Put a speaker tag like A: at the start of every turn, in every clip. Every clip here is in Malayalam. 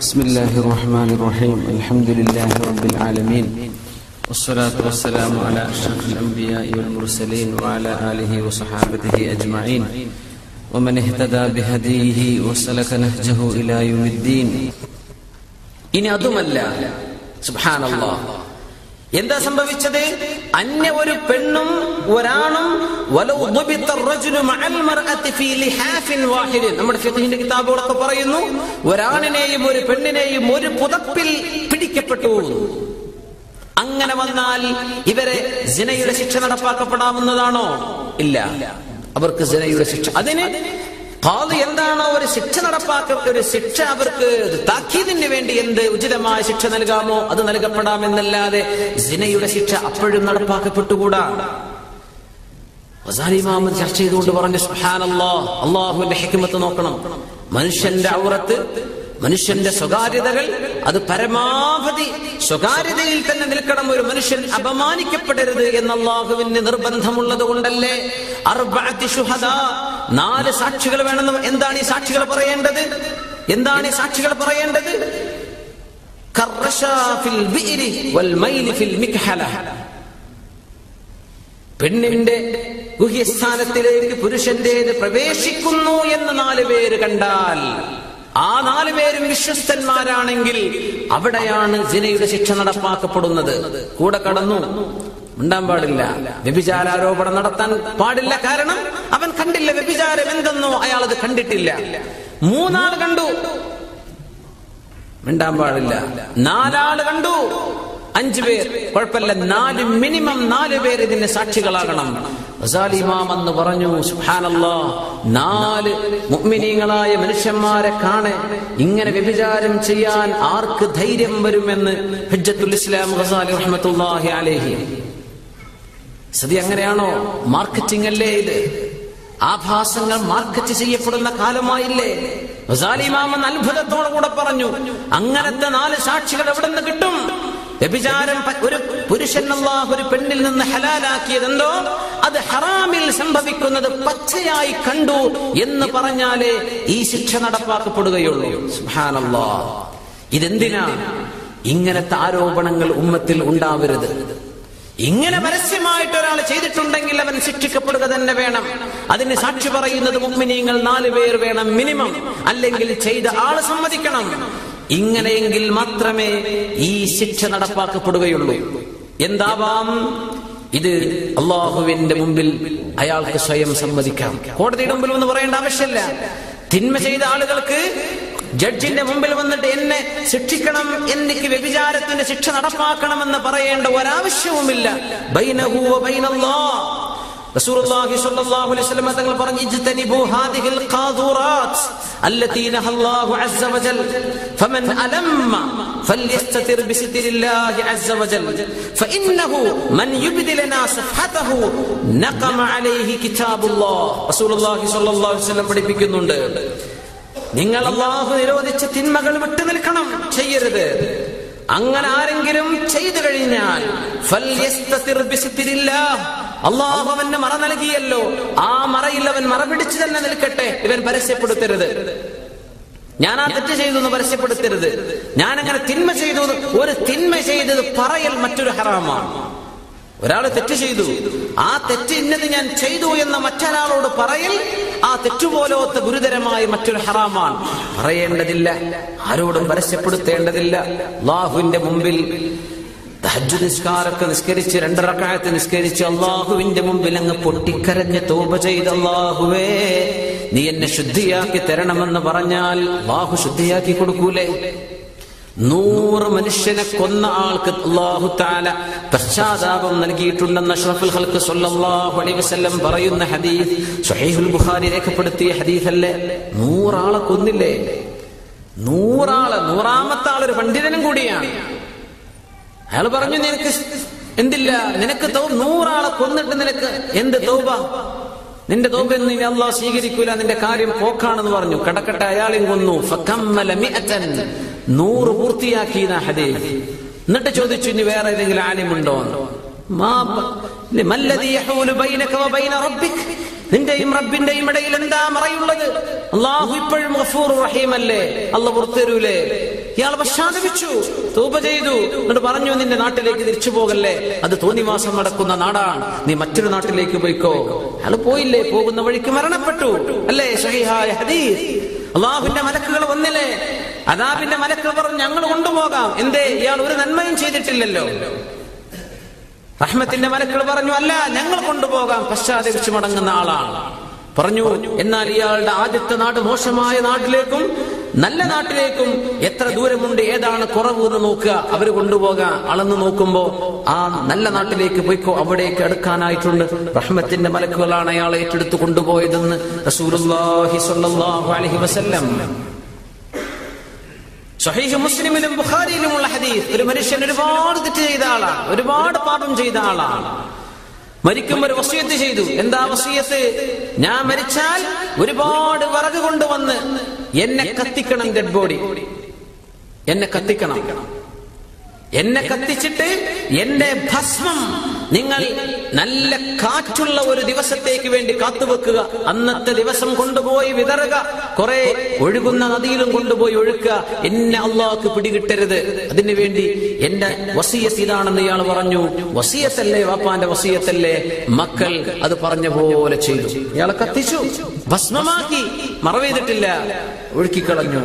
A: بسم الله الرحمن الرحيم الحمد لله رب العالمين والصلاة والسلام على أشرف الأنبياء والمرسلين وعلى آله وصحابته أجمعين ومن اهتدى بهديه وسلك نهجه إلى يوم الدين. ഇനി അതുമല്ല, സുബ്ഹാനല്ലാഹ്, എന്താ സംഭവിച്ചത്? അന്യ ഒരു പെണ്ണും ഒരാണും നമ്മുടെ ഫിഖ്ഹിന്റെ കിതാബുകളൊക്കെ പറയുന്നു, ഒരാണിനെയും ഒരു പെണ്ണിനെയും ഒരു പുതപ്പിൽ പിടിക്കപ്പെട്ടു. അങ്ങനെ വന്നാൽ ഇവരെ സിനയുടെ ശിക്ഷ നടപ്പാക്കപ്പെടാവുന്നതാണോ? ഇല്ല, അവർക്ക് സിനയുടെ ശിക്ഷ. അതിന് ഖാദി എന്താണോ ഒരു ശിക്ഷ ഒരു ശിക്ഷ അവർക്ക് താക്കീദിന് വേണ്ടി എന്ത് ഉചിതമായ ശിക്ഷ നൽകാമോ അത് നൽകപ്പെടാമെന്നല്ലാതെ സിനയുടെ ശിക്ഷ അപ്പോഴും നടപ്പാക്കപ്പെട്ടുകൂടാ. ഗസാലി ഇമാം ചർച്ച ചെയ്തുകൊണ്ട് പറഞ്ഞു, സുബ്ഹാനല്ലാഹ്, അല്ലാഹുവിന്റെ ഹിക്മത്ത് നോക്കണം. മനുഷ്യന്റെ ഔറത്ത്, മനുഷ്യന്റെ സ്വകാര്യതകൾ, അത് പരമാവധി സ്വകാര്യതയിൽ തന്നെ നിൽക്കണം. ഒരു മനുഷ്യൻ അപമാനിക്കപ്പെടരുത് എന്ന് അല്ലാഹുവിന് നിർബന്ധമുള്ളത് കൊണ്ടല്ലേ അർബഅത്തി ശുഹദാ, 4 സാക്ഷികൾ വേണമെന്ന്. എന്താണ് ഈ സാക്ഷികൾ പറയേണ്ടത്? എന്താണ് ഈ സാക്ഷികൾ പറയേണ്ടത്? കർറശാ ഫിൽ ബിഇരി വൽ മൈൽ ഫിൽ മിക്ഹല. പെണ്ണിന്റെ ഗുഹ്യസ്ഥാനത്തിലേക്ക് പുരുഷന്റേത് പ്രവേശിക്കുന്നു എന്ന് 4 പേര് കണ്ടാൽ, ആ 4 പേരും വിശ്വസ്തന്മാരാണെങ്കിൽ അവിടെയാണ് സിനയുടെ ശിക്ഷ നടപ്പാക്കപ്പെടുന്നത്. കൂടെ കടന്നു ഉണ്ടാൻ പാടില്ല, വ്യഭിചാരോപണം നടത്താൻ പാടില്ല. കാരണം അവൻ കണ്ടില്ല വ്യഭിചാരം എന്തെന്നോ, അയാൾ അത് കണ്ടിട്ടില്ല. 3 ആൾ കണ്ടു, മിണ്ടാൻ പാടില്ല. 4 ആൾ കണ്ടു, 5 പേർ കുഴപ്പമില്ല. മിനിമം 4 പേർ ഇതിന്റെ സാക്ഷികളാകണം. ഗസാലി ഇമാം എന്ന് പറഞ്ഞു, സുബ്ഹാനല്ലാഹ്, 4 മുഅ്മിനീങ്ങളായ മനുഷ്യന്മാരെ കാണെ ഇങ്ങനെ വ്യഭിചാരം ചെയ്യാൻ ആർക്ക് ധൈര്യം വരുമെന്ന് ഹുജ്ജത്തുൽ ഇസ്ലാം ഗസാലി റഹ്മത്തുള്ളാഹി അലൈഹി. സതി അങ്ങനെയാണോ? മാർക്കറ്റിംഗ് അല്ലേ ഇത്? ആഭാസങ്ങൾ മാർക്കറ്റ് ചെയ്യപ്പെടുന്ന കാലമായില്ലേ? ഗസാലി ഇമാം അത്ഭുതത്തോടെ കൂടെ പറഞ്ഞു, അങ്ങനത്തെ 4 സാക്ഷികൾ എവിടെ നിന്ന് കിട്ടും? വ്യഭിചാരം ഒരു പുരുഷൻ അല്ലാഹു ഒരു പെണ്ണിൽ നിന്ന് ഹലാലാക്കിയതെന്തോ അത് ഹറാമിൽ സംഭവിക്കുന്നത് പച്ചയായി കണ്ടു എന്ന് പറഞ്ഞാലേ ഈ ശിക്ഷ നടപ്പാക്കപ്പെടുകയുള്ളൂ. സുബ്ഹാനല്ലാഹ്, ഇതെന്തിനാ? ഇങ്ങനത്തെ ആരോപണങ്ങൾ ഉമ്മത്തിൽ ഉണ്ടാവരുത്. ഇങ്ങനെ പരസ്യമായിട്ട് ഒരാൾ ചെയ്തിട്ടുണ്ടെങ്കിൽ അവൻ ശിക്ഷിക്കപ്പെടുക തന്നെ വേണം. അതിന് സാക്ഷി പറയുന്നത് മുഅ്മിനീങ്ങൾ 4 പേർ വേണം മിനിമം, അല്ലെങ്കിൽ ചെയ്ത ആള് സമ്മതിക്കണം. ഇങ്ങനെയെങ്കിൽ മാത്രമേ ഈ ശിക്ഷ നടപ്പാക്കപ്പെടുകയുള്ളൂ. എന്താവാം ഇത്? അള്ളാഹുവിന്റെ മുമ്പിൽ അയാൾക്ക് സ്വയം സമ്മതിക്കാം. കോടതിയുടെ മുമ്പിൽ ഒന്ന് പറയേണ്ട ആവശ്യമില്ല. തിന്മ ചെയ്ത ആളുകൾക്ക് ജഡ്ജിന്റെ മുമ്പിൽ വന്നിട്ട് എന്നെ ശിക്ഷിക്കണം, എനിക്ക് വ്യഭിചാരത്തിന്റെ ശിക്ഷ നടപ്പാക്കണമെന്ന് പറയേണ്ട ഒരാവശ്യവുമില്ല. ബൈനഹു വ ബൈനല്ലാഹ്. റസൂലുള്ളാഹി സ്വല്ലല്ലാഹു അലൈഹി വസല്ലം തങ്ങൾ പറഞ്ഞു, ഇജ്തനിബു ഹാദിഹിൽ ഖാദുറാത്ത് അല്ലതി നഹല്ലാഹു അസ്സ വജൽ ഫമൻ അലമ്മ ഫൽയസ്തതിർ ബിസിത്രില്ലാഹി അസ്സ വജൽ ഫഇന്നഹു മൻ യുബ്ദി ലനാ സഫഹതഹു നഖമ അലൈഹി കിതാബുല്ലാഹ്. റസൂലുള്ളാഹി സ്വല്ലല്ലാഹു അലൈഹി വസല്ലം പഠിപ്പിക്കുന്നുണ്ട്, നിങ്ങൾ അല്ലാഹു നിരോധിച്ച തിന്മകൾ വിട്ടു നിൽക്കണം, ചെയ്യരുത്. അങ്ങനെ ആരെങ്കിലും ചെയ്തു കഴിഞ്ഞാൽ ഫൽയസ്തതിർ ബിസിത്രില്ലാഹ്, അല്ലാഹു അവന് മറ നൽകിയല്ലോ, ആ മറയിൽ അവൻ മറ പിടിച്ചു തന്നെ നിൽക്കട്ടെ. ഇവൻ പരസ്യപ്പെടുത്തരുത്. ഞാൻ ആ തെറ്റ് ചെയ്തു എന്ന് പരസ്യപ്പെടുത്തരുത്. ഞാൻ അങ്ങനെ തിന്മ ചെയ്തു. ഒരു തിന്മ ചെയ്തത് പറയൽ മറ്റൊരു ഹറാമാണ്. ഒരാൾ തെറ്റ് ചെയ്തു, ആ തെറ്റ് ഇന്നത് ഞാൻ ചെയ്തു എന്ന മറ്റൊരാളോട് പറയൽ ആ തെറ്റുപോലത്തെ ഗുരുതരമായ മറ്റൊരു ഹറാമാണ്. പറയേണ്ടതില്ല, ആരോടും പരസ്യപ്പെടുത്തേണ്ടതില്ല. അല്ലാഹുവിന്റെ മുമ്പിൽ തഹജ്ജുദ് നിസ്കാരമൊക്കെ നിസ്കരിച്ച് 2 റക്അത്ത് നിസ്കരിച്ച് അല്ലാഹുവിന്റെ മുമ്പിൽ അങ്ങ് പൊട്ടിക്കരഞ്ഞ് തൗബ ചെയ്ത്, അല്ലാഹുവേ നീ എന്നെ ശുദ്ധിയാക്കി തരണമെന്ന് പറഞ്ഞാൽ അല്ലാഹു ശുദ്ധിയാക്കി കൊടുക്കൂലേ? 100 മനുഷ്യനെ കൊന്ന ആൾക്ക് അല്ലാഹു തആല പശ്ചാത്താപം നൽകിയിട്ടുണ്ടെന്ന് അഷ്റഫുൽ ഖൽഖ് സ്വല്ലല്ലാഹു അലൈഹി വസല്ലം പറയുന്ന ഹദീസ് സ്വഹീഹുൽ ബുഖാരി രേഖപ്പെടുത്തിയ ഹദീസല്ലേ? 100 ആളെ കൊന്നില്ലേ? 100 ആള്, 100ാമത്തെ ആൾ ഒരു പണ്ഡിതനും കൂടിയാണ്. അയാൾ പറഞ്ഞു, നിനക്ക് എന്തില്ല, നിനക്ക് 100 ആളെ കൊന്നിട്ട് നിനക്ക് എന്ത് തൗബ? നിന്റെ തൗബയൊന്നും ഇനി അല്ലാഹു സ്വീകരിക്കൂല, നിന്റെ കാര്യം പോക്കാണെന്ന് പറഞ്ഞു. കടക്കട്ടെ, അയാളെയും കൊന്നു. ഫകമ്മല 100 പൂർത്തിയാക്കി ഹദീസ്. എന്നിട്ട് ചോദിച്ചു, ഇനി വേറെ ഏതെങ്കിലും ആലിമുണ്ടോ? മല്ലദീ യഹൂലു ബൈനക വ ബൈന റബ്ബിക്, നിന്റെയും റബ്ബിന്റെയും ഇടയിൽ എന്താ മറയുള്ളത്? അല്ലാഹു ഇപ്പോഴും ഗഫൂറുർ റഹീം അല്ലേ? അല്ലാഹു പുറത്തരൂലേ? ഇയാൾ പശ്ചാത്തപിച്ചു, തൗബ ചെയ്തു, എന്നിട്ട് പറഞ്ഞു നിന്റെ നാട്ടിലേക്ക് തിരിച്ചു പോകല്ലേ, അത് തോന്നിവാസം നടക്കുന്ന നാടാണ്, നീ മറ്റൊരു നാട്ടിലേക്ക് പോയിക്കോ. അയാൾ പോയില്ലേ, പോകുന്ന വഴിക്ക് മരണപ്പെട്ടു. അല്ലേ സഹീഹായ ഹദീസ്. അള്ളാഹുവിന്റെ മലക്കുകൾ വന്നില്ലേ, അദാബിന്റെ മലക്കുകൾ പറഞ്ഞു ഞങ്ങൾ കൊണ്ടുപോകാം. എന്തേ, ഇയാൾ ഒരു നന്മയും ചെയ്തിട്ടില്ലല്ലോ. റഹ്മത്തിന്റെ മലക്കുകൾ പറഞ്ഞു അല്ല, ഞങ്ങൾ കൊണ്ടുപോകാം, പശ്ചാത്തപിച്ച് മടങ്ങുന്ന ആളാണ്. പറഞ്ഞു എന്നാൽ ഇയാളുടെ ആദ്യത്തെ നാട് മോശമായ നാട്ടിലേക്കും നല്ല നാട്ടിലേക്കും എത്ര ദൂരമുണ്ട്, ഏതാണ് കുറവ് എന്ന് നോക്കുക, അവര് കൊണ്ടുപോകാം. അളന്ന് നോക്കുമ്പോ ആ നല്ല നാട്ടിലേക്ക് പോയിക്കോ, അവിടേക്ക് അടുക്കാനായിട്ടുണ്ട്. റഹ്മത്തിന്റെ മലക്കുകളാണ് അയാളെ ഏറ്റെടുത്ത് കൊണ്ടുപോയതെന്ന് റസൂലുള്ളാഹി സ്വല്ലല്ലാഹു അലൈഹി വസല്ലം. സ്വഹീഹ് മുസ്ലിമിലും ബുഖാരിയിലുമുള്ള ഹദീസ്. ഒരു മനുഷ്യൻ ഒരുപാട് തെറ്റ് ചെയ്ത ആളാണ്, ഒരുപാട് പാപം ചെയ്ത ആളാണ്. മരിക്കുമ്പോൾ ഒരു വസിയത്ത് ചെയ്തു. എന്താ വസിയത്ത്? ഞാൻ മരിച്ചാൽ ഒരുപാട് വിറക് കൊണ്ടുവന്ന് എന്നെ കത്തിക്കണം, ഡെഡ് ബോഡി എന്നെ കത്തിക്കണം, എന്നെ കത്തിച്ചിട്ട് എന്റെ ഭസ്മം നിങ്ങൾ നല്ല കാറ്റുള്ള ഒരു ദിവസത്തേക്ക് വേണ്ടി കാത്തുവെക്കുക. അന്നത്തെ ദിവസം കൊണ്ടുപോയി വിതറുക, കുറെ ഒഴുകുന്ന നദിയിലും കൊണ്ടുപോയി ഒഴുക്കുക. എന്നെ അള്ളാഹ്ക്ക് പിടികിട്ടരുത്, അതിനു വേണ്ടി എന്റെ വസിയത്ത് ഇതാണെന്ന് ഇയാൾ പറഞ്ഞു. വസിയത്തല്ലേ, വാപ്പാന്റെ വസിയത്തല്ലേ. മക്കൾ അത് പറഞ്ഞ പോലെ ചെയ്തു. ഇയാളെ കത്തിച്ചു, ഭസ്മമാക്കി, മറവെയ്തിട്ടില്ല, ഒഴുക്കിക്കളഞ്ഞു.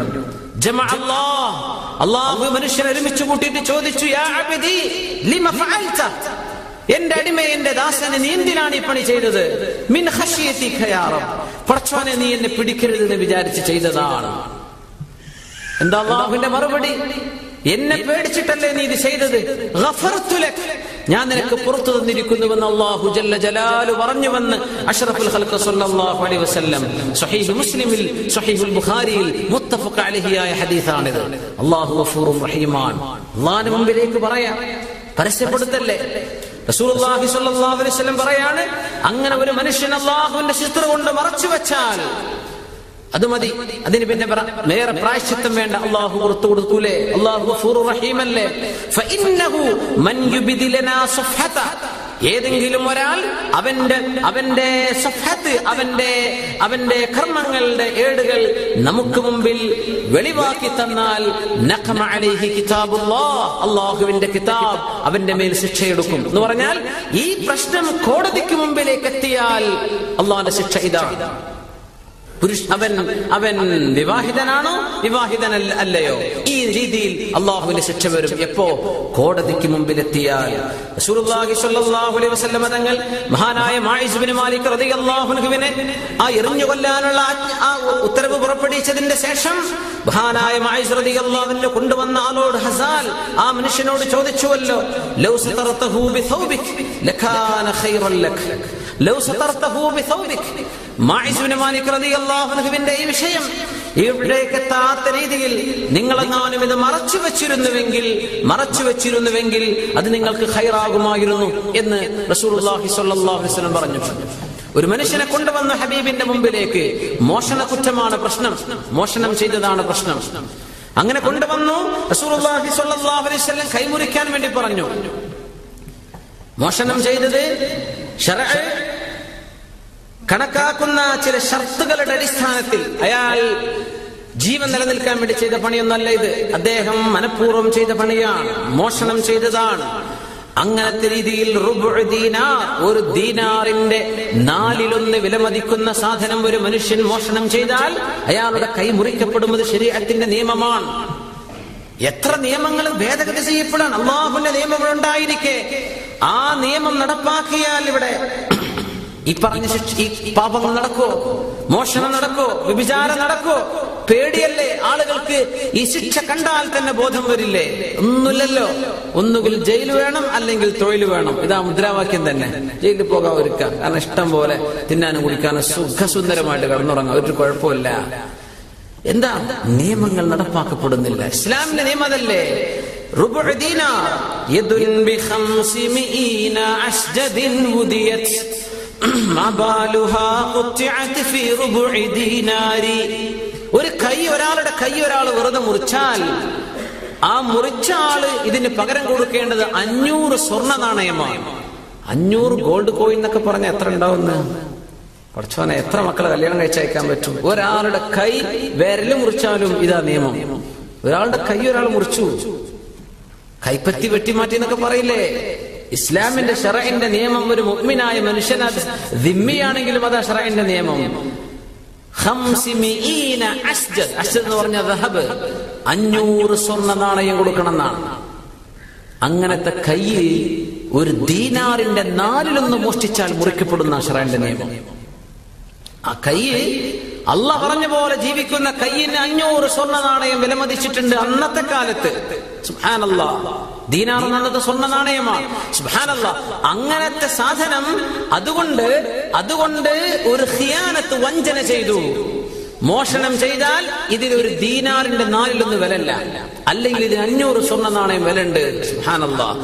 A: അള്ളാഹു മനുഷ്യനെ ഒരുമിച്ച് കൂട്ടിയിട്ട് ചോദിച്ചു, യാ അബ്ദി ലിമ ഫഅൽത, എന്റെ അടിമ, എന്റെ ദാസനെ നീ എന്തിനാണ് ഈ പണി ചെയ്തത്? മിൻ ഖശിയതിക യാ റബ്ബ്, പടച്ചോനെ നീ എന്നെ പിടിക്കരുതെന്ന് വിചാരിച്ച് ചെയ്തതാണ്. എന്താ അള്ളാഹുവിന്റെ മറുപടി? എന്നെ പേടിച്ചിട്ടല്ലേ നീ ഇത് ചെയ്തത്? ഗഫർതു ലക്, ഞാൻ നിനക്ക് പുറത്തു തന്നിരിക്കുന്നുവെന്ന് അല്ലാഹു ജല്ല ജലാലു പറഞ്ഞുവെന്ന് അഷ്റഫുൽ ഖൽഖ് സ്വല്ലല്ലാഹു അലൈഹി വസല്ലം സ്വഹീഹ് മുസ്ലിമിൽ സ്വഹീഹുൽ ബുഖാരിയിൽ മുത്തഫഖ് അലൈഹിയായ ഹദീസാണിത്. അല്ലാഹു ഗഫൂറുർ റഹീമാൻ. അല്ലാഹുവിന്റെ മുമ്പിലേക്ക് പറയാം, പരസ്യപ്പെടുത്തല്ലേ. റസൂലുള്ളാഹി സ്വല്ലല്ലാഹു അലൈഹി വസല്ലം പറയാണ്, അങ്ങനെ ഒരു മനുഷ്യൻ അല്ലാഹുവിന്റെ ശിസ്ത്ര കൊണ്ട് മറച്ചു വെച്ചാൽ അത് മതി, അതിന് പിന്നെ വേറെ പ്രായശ്ചിത്തം വേണ്ട. അല്ലാഹു പുറത്തു കൊടുക്കൂലേ? അല്ലാഹു ഗഫൂറുർ റഹീമല്ലേ. ഫഇന്നഹു മൻ യുബ്ദിലനാ സഫഹത, ഏതെങ്കിലും ഒരാൾ അവന്റെ സഫഹത്ത്, അവന്റെ കർമ്മങ്ങളുടെ ഏടുകൾ നമുക്ക് മുമ്പിൽ വെളിവാക്കി തന്നാൽ നഖമ അലൈഹി കിതാബുല്ലാഹ്, അല്ലാഹുവിന്റെ കിതാബ് അവന്റെ മേൽ ശിക്ഷയെടുക്കും എന്ന് പറഞ്ഞാൽ, ഈ പ്രശ്നം കോടതിക്ക് മുമ്പിലേക്ക് എത്തിയാൽ അല്ലാഹുവിന്റെ ശിക്ഷ ഇതാണ്. അവൻ വിവാഹിതനാണോ വിവാഹിതനല്ലയോ, ഈ രീതിയിൽ അള്ളാഹുവിന്റെ ശിക്ഷ വരും. എപ്പോ? കോടതിക്ക് മുമ്പിലെത്തിയാൽ. റസൂലുള്ളാഹി സ്വല്ലല്ലാഹു അലൈഹി വസല്ലം തങ്ങൾ മഹാനായ മാഇസ് ഇബ്നു മാലിക് റളിയല്ലാഹു അൻഹുവിനെ ആ എറിഞ്ഞു കൊല്ലാനുള്ള ആ ഉത്തരവ് പുറപ്പെടുവിച്ചതിന്റെ ശേഷം മഹാനായ മാഇസ് റളിയല്ലാഹു അൻഹു കൊണ്ടുവന്ന ആളോട് ഹസാൽ, ആ മനുഷ്യനോട് ചോദിച്ചുവല്ലോ, ലൗ സതറതഹു ബിഥൗബിക് ലകാന ഖൈറൻ ലക്, ലൗ സതറതഹു ബിഥൗബിക്. മാഇസ് ഇബ്നു മാലിക് റളിയല്ലാഹു അൻഹുവിന്റെ ഈ വിഷയം ഇവിടേക്ക് എത്താത്ത രീതിയിൽ നിങ്ങളെങ്ങാനും ഇത് മറച്ചു വെച്ചിരുന്നുവെങ്കിൽ അത് നിങ്ങൾക്ക് ഖൈറാകുമായിരുന്നു എന്ന് റസൂലുള്ളാഹി സ്വല്ലല്ലാഹു അലൈഹി വസല്ലം പറഞ്ഞു. ഒരു മനുഷ്യനെ കൊണ്ടുവന്ന ഹബീബിന്റെ മുമ്പിലേക്ക്, മോഷണ കുറ്റമാണ് പ്രശ്നം, മോഷണം ചെയ്തതാണ് പ്രശ്നം. അങ്ങനെ കൊണ്ടുവന്നു. റസൂലുള്ളാഹി സ്വല്ലല്ലാഹു അലൈഹി വസല്ലം കൈമുറിക്കാൻ വേണ്ടി പറഞ്ഞു. മോഷണം ചെയ്തത് ശർഅ് കണക്കാക്കുന്ന ചില ഷർത്തുകളുടെ അടിസ്ഥാനത്തിൽ, അയാൾ ജീവൻ നിലനിൽക്കാൻ വേണ്ടി ചെയ്ത പണിയൊന്നല്ല ഇത്, അദ്ദേഹം മനഃപൂർവ്വം ചെയ്ത പണിയാണ്, മോഷണം ചെയ്തതാണ്. അങ്ങനത്തെ രീതിയിൽ റുബുഉ ദീനാർ, ഒരു ദീനാറിന്റെ 4/1 വിലമതിക്കുന്ന സാധനം ഒരു മനുഷ്യൻ മോഷണം ചെയ്താൽ അയാളുടെ കൈ മുറിക്കപ്പെടുന്നത് ശരീഅത്തിന്റെ നിയമമാണ്. എത്ര നിയമങ്ങൾ ഭേദഗതി ചെയ്യപ്പെടാൻ അല്ലാഹുവിന്റെ നിയമങ്ങൾ ഉണ്ടായിരിക്കെ ആ നിയമം നടപ്പാക്കിയാൽ ഇവിടെ ഈ പറഞ്ഞ ഈ പാപങ്ങൾ നടക്കോ? മോഷണം നടക്കോ? വ്യഭിചാരം നടക്കോ? പേടിയല്ലേ ആളുകൾക്ക്? ഈ ശിക്ഷ കണ്ടാൽ തന്നെ ബോധം വരില്ലേ? ഒന്നുമില്ലല്ലോ. ഒന്നുകിൽ ജയിൽ വേണം, അല്ലെങ്കിൽ തൊഴിൽ വേണം. ഇതാ മുദ്രാവാക്യം തന്നെ. ജയിലിൽ പോകാൻ ഒരുക്കാം, കാരണം ഇഷ്ടം പോലെ തിന്നാനും കുടിക്കാനും സുഖസുന്ദരമായിട്ട് കിടന്നുറങ്ങാം, ഒരു കുഴപ്പമില്ല. എന്താ? നിയമങ്ങൾ നടപ്പാക്കപ്പെടുന്നില്ല. ഇസ്ലാമിന്റെ നിയമം അതല്ലേ? റുബുഉ ദീനാർ യദുൻ ബിഖംസിമീന അസ്ജദിൻ വുദിയത് ഒരു കൈ, ഒരാളുടെ കൈ ഒരാൾ വെറുതെ മുറിച്ചാൽ ആ മുറിച്ച ആള് ഇതിന് പകരം കൊടുക്കേണ്ടത് 500 സ്വർണ്ണ നാണയമാണ്. 500 ഗോൾഡ് കോയിൻ എന്നൊക്കെ പറഞ്ഞ എത്ര ഉണ്ടാവുന്ന പഠിച്ചോനെ, എത്ര മക്കളെ കല്യാണം കഴിച്ചയക്കാൻ പറ്റും? ഒരാളുടെ കൈ വിരല് മുറിച്ചാലും ഇതാ നിയമം. ഒരാളുടെ കൈ ഒരാൾ മുറിച്ചു, കൈപ്പത്തി വെട്ടിമാറ്റി എന്നൊക്കെ പറയില്ലേ? ഇസ്ലാമിന്റെ ശറഇന്റെ നിയമം ഒരു മുഅ്മിനായ മനുഷ്യൻ അത് ദിമ്മിയാണെങ്കിലും അതാ ശറഇന്റെ നിയമം. 500 അസ്ജദ്, അസ്ജദ് എന്ന് പറഞ്ഞ ദഹബ്, 500 സ്വർണ്ണ നാണയം കൊടുക്കണം എന്നാണ്. അങ്ങനത്തെ കൈ ഒരു ദീനാറിന്റെ 4 മോഷ്ടിച്ചാൽ മുറിക്കപ്പെടുന്ന ശറഇന്റെ നിയമം. ആ കൈ അള്ളാഹ് പറഞ്ഞ പോലെ ജീവിക്കുന്ന കയ്യിന് 500 സ്വർണ്ണ നാണയം വിലമതിച്ചിട്ടുണ്ട് അന്നത്തെ കാലത്ത്. സുബ്ഹാനല്ലാഹ്, ദീനാർ എന്നത് സ്വർണ്ണ നാണയമാണ്. സുബ്ഹാനല്ലാഹ്, അങ്ങനത്തെ സാധനം. അതുകൊണ്ട് ഒരു ഖിയാനത്ത്, വഞ്ചന ചെയ്തു, മോഷണം ചെയ്താൽ ഇതിലൊരു ദീനാറിന്റെ 4 വിലല്ല, അല്ലെങ്കിൽ ഇതിന് 500 സ്വർണ്ണ നാണയം വിലയുണ്ട്. സുബ്ഹാനല്ലാഹ്.